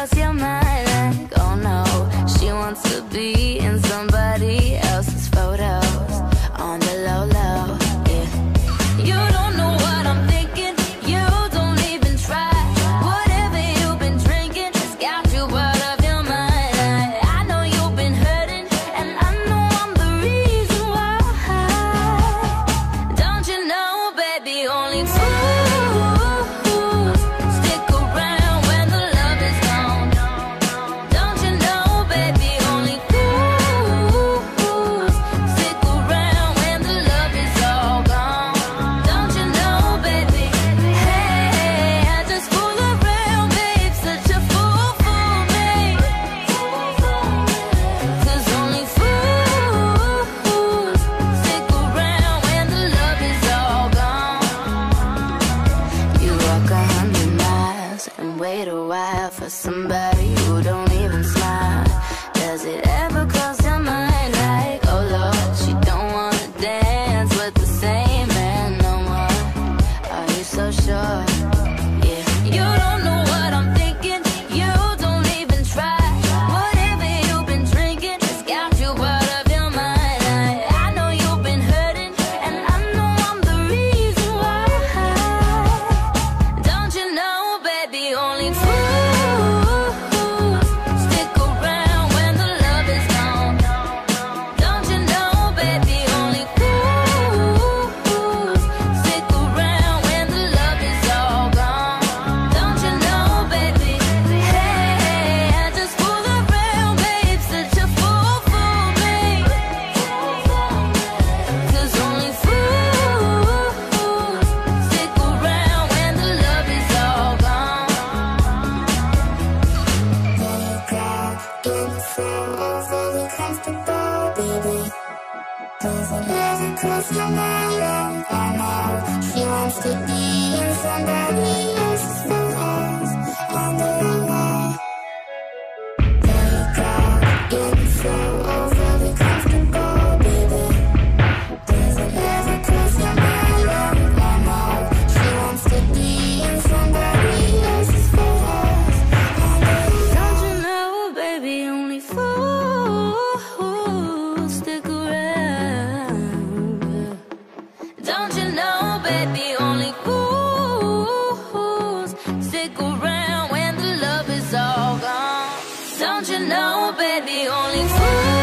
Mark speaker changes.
Speaker 1: cross your mind like, oh no, she wants to be in somebody else's photos on the low low, yeah. You don't know what I'm thinking, you don't even try. Whatever you've been drinking has got you out of your mind. I know you've been hurting, and I know I'm the reason why. Don't you know, baby, only fools stick around when the love is gone. Don't you know, baby, only fools stick around when the love is all gone. Don't you know, baby? Hey, I just fool around, babe, such a fool for me. 'Cause only fools stick around when the love is all gone. You walk 100 miles and wait a while for somebody who don't even smile. Does it ever cross your mind like, oh Lord, she don't wanna dance with the same man no more? Are you so sure? Yeah. You don't know what I'm thinking, you don't even try. Whatever you've been drinking has got you out of your mind. I know you've been hurting, and I know I'm the reason why. Don't you know, baby, only fools stick around when the love is gone. Don't you know, baby, only fools stick around when the love is all gone. Don't you know, baby? Hey, I just fool around, babe, such a fool for me. 'Cause only fools stick around when the love is all gone.
Speaker 2: Getting so overly comfortable, baby. Does it ever cross your mind like, I know she wants to be in somebody else's photos on the low. There you go, getting so overly comfortable, baby. Does it ever cross your mind like, I know she wants to be in somebody else's photos on the low.
Speaker 1: Don't you know, baby, only fools stick around. Don't you know, baby, only fools stick around when the love is all gone. Don't you know, baby, only fools